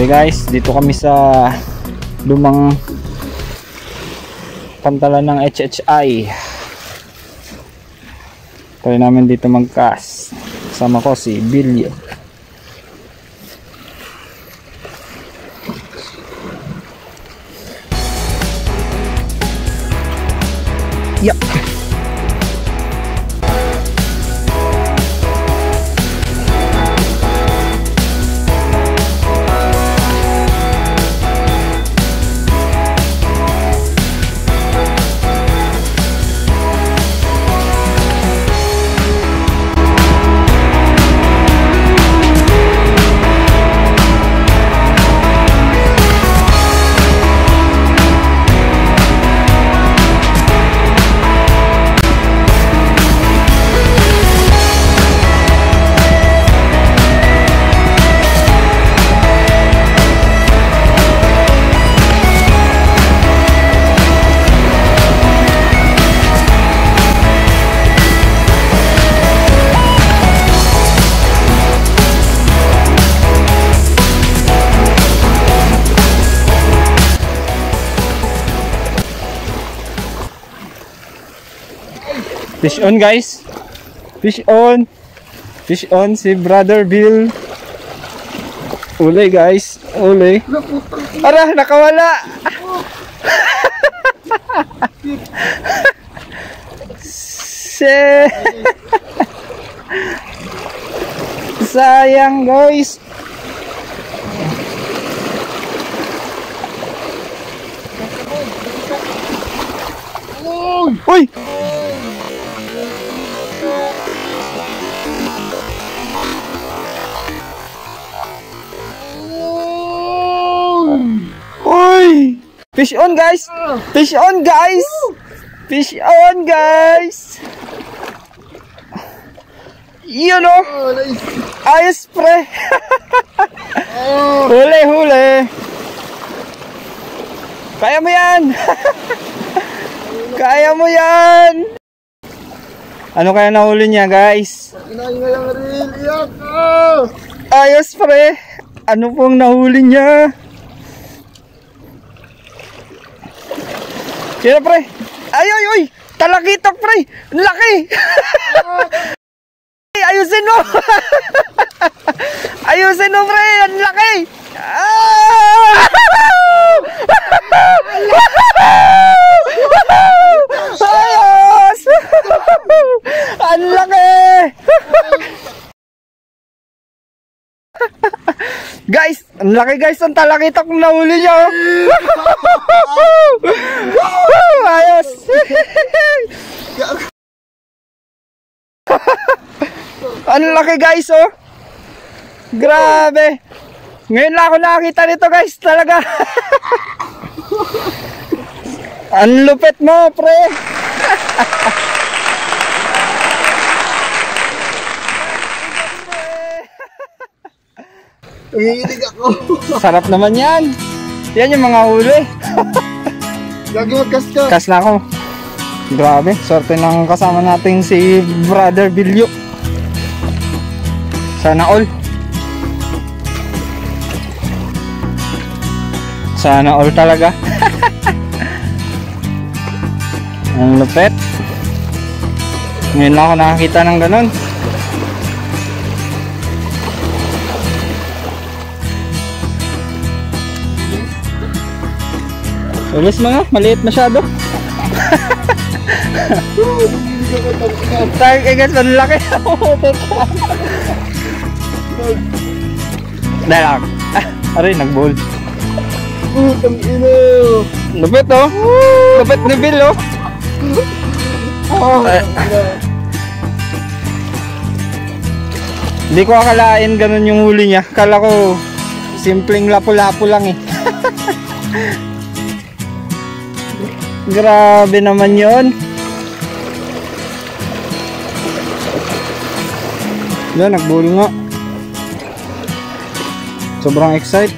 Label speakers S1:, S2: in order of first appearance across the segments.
S1: Okay guys, dito kami sa lumang pantalan ng HHI. Try namin dito mag-cast. Kasama ko si Bilyo. Yup. Fish on guys. Fish on. Fish on si Brother Bill. Uli guys. Uli. Ara, nakawala. Sayang guys. Uy. Uy! Fish on guys! Fish on guys! Fish on guys! Yun o! Ayos pre! Huli huli! Kaya mo yan! Kaya mo yan! Ano kaya nahuli niya guys? Ayos pre! Ano pong nahuli niya? Kaya pre, ay ay ay, talakitok pre, laki. Ayusin mo. Ayusin mo pre, ang laki. Ayos. Ang laki. Guys, ang laki guys, ang talakitok na huli niya. Ayos. Ang laki guys oh. Grabe. Ngayon lang ako nakakita nito guys, talaga. Ang lupit mo pre.
S2: Nanginginig ako.
S1: Sarap naman yan. Yan yung mga huli.
S2: Lagi mag-cast ka.
S1: Cast na ako. Grabe, sorte ng kasama natin si Brother Bilyo. Sana all. Sana all talaga. Ang lupet. Ngayon lang ako nakakita ng ganun. Ulis mga, maliit masyado. Tayo kay guys, manlaki. Dahil aray, nag-bowl. Lupit oh. Lupit ni Bill oh. Hindi ko akalain ganun yung huli niya. Kala ko simpleng lapu-lapu lang eh. Grabe naman yon. Yan, nagbuli nga. Sobrang excite.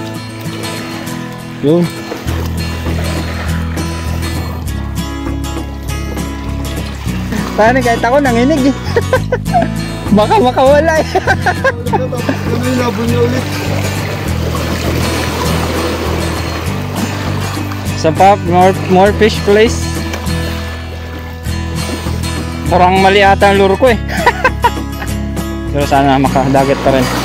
S1: Yun. Paano kahit ako nanginig eh. Baka makawala eh.
S2: Ano yung labo niya ulit?
S1: Sa pa, more fish please. Kurang mali ata ang lure ko eh. Pero sana makadagat pa rin.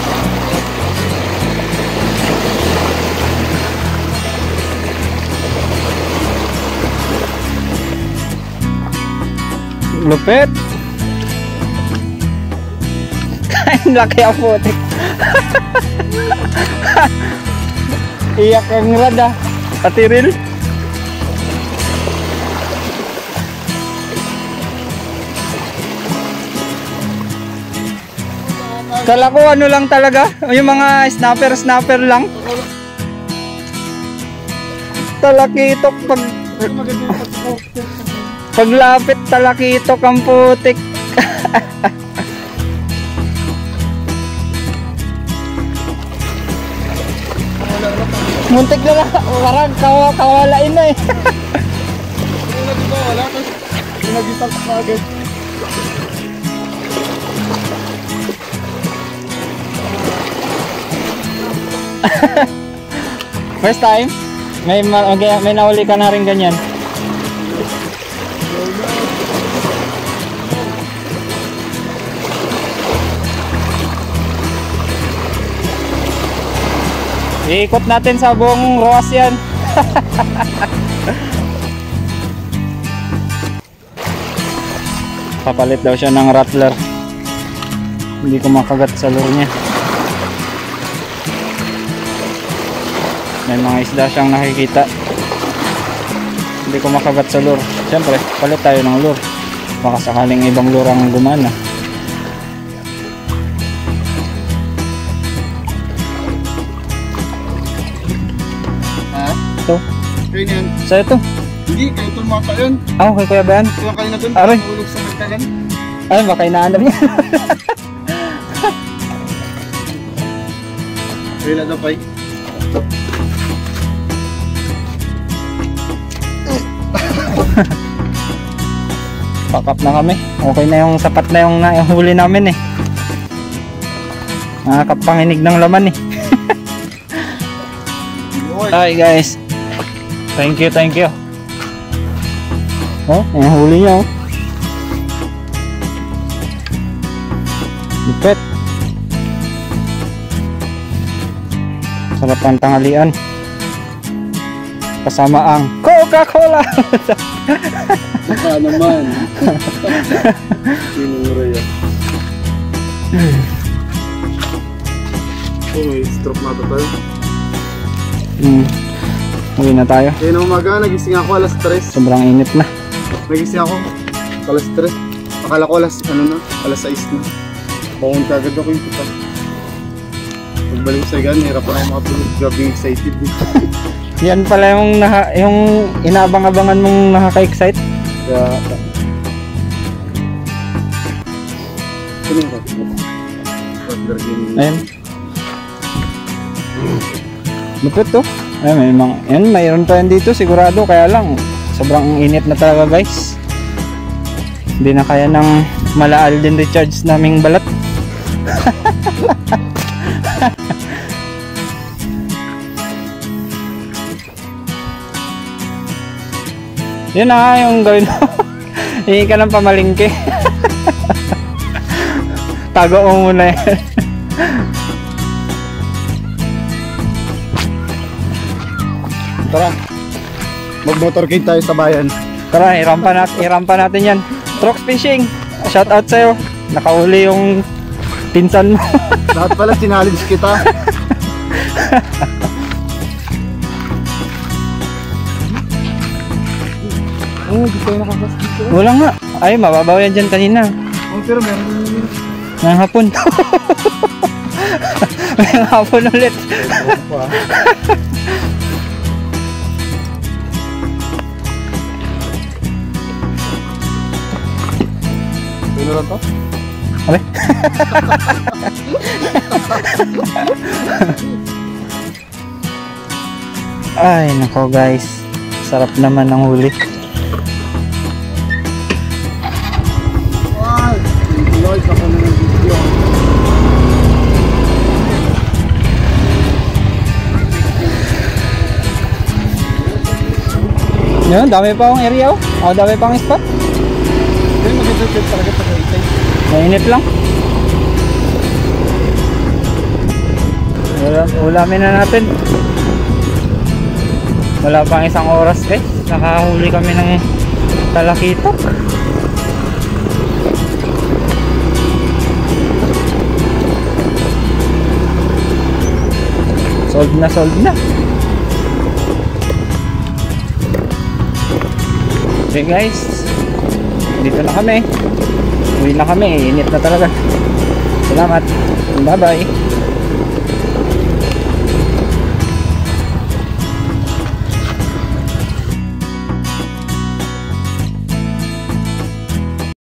S1: Lupit. Kain laki ang putik. Iyak ang rada. Patiril. Kala ko ano lang talaga, yung mga snapper lang. Talakitok paglapit talakitok ang putik. Muntik na lang, parang kawalain na eh.
S2: Wala ka. Pinagitak ka agad.
S1: First time? May nahuli ka na rin ganyan. Iikot natin sa buong Roas yan. Papalit daw siya ng rattler. Hindi ko makagat sa lure niya. May mga isda siyang nakikita. Hindi ko makagat sa lure. Siyempre, palit tayo ng lure. Baka sakaling ibang lure ang gumana. Ito.
S2: Kayo yan.
S1: Sa ito.
S2: Hindi, kayo tumata yun.
S1: Ah, okay Kuya Bayan.
S2: Kaya kayo na dun.
S1: Aray.
S2: Tulog sa magkagan.
S1: Ay, baka inaanap niya.
S2: Kayo na daw, Pai.
S1: Pack up na kami. Okay na yung sapat na yung huli namin eh. Nakakapanginig ng laman eh. Hi guys. Thank you. Oh, yung huli niya oh. Lupit. Sarap ang tanghalian. Kasama ang Coca-Cola.
S2: Baka naman. Sinura yan. Oh, may stroke na ito tayo.
S1: Uwi na tayo.
S2: Kaya na umaga, nagising ako alas 3.
S1: Sobrang init na.
S2: Nagising ako alas 3. Akala ko alas 6 na. Bangon ka agad ako yung kita. Pagbalik sa igan, hirap na ako makatulog. Grabe excited.
S1: Yan pala yung inaabang-abangan mong nakaka-excite.
S2: Kaya... Tuloy ka.
S1: Ayun. Lupit to. Ayun, mayroon pa yan dito sigurado. Kaya lang, sobrang init na talaga guys. Hindi na kaya ng mala Alden Richards naming balat. Yun na yung gawin mo. Hingi ka ng pamalingke. Tago mo muna yan.
S2: Tara, mag-motorcade tayo sa bayan.
S1: Tara, irampa natin yan. Trox Fishing, shout out sa'yo. Nakauli yung pinsan mo.
S2: Lahat pala challenge kita. Oh, di tayo nakagas dito.
S1: Wala nga. Ay, mababaw yan dyan kanina.
S2: Oh, pero meron yun.
S1: Ngayong hapon. Ngayong hapon ulit.
S2: Ano lang to?
S1: Aray. Ay, nako guys. Sarap naman ng huli.
S2: Wow! Lloyd, ako na ng video.
S1: Yun, dami pa akong area oh. Oh, dami pa akong spot.
S2: Hindi, maganda talaga sa itay.
S1: Mainit lang. Ulamin na natin. Wala pang isang oras guys. Nakahuli kami ng talakitok. Sold na, sold na. Okay guys, dito na kami. Uwi na kami, init na talaga. Salamat. Bye bye.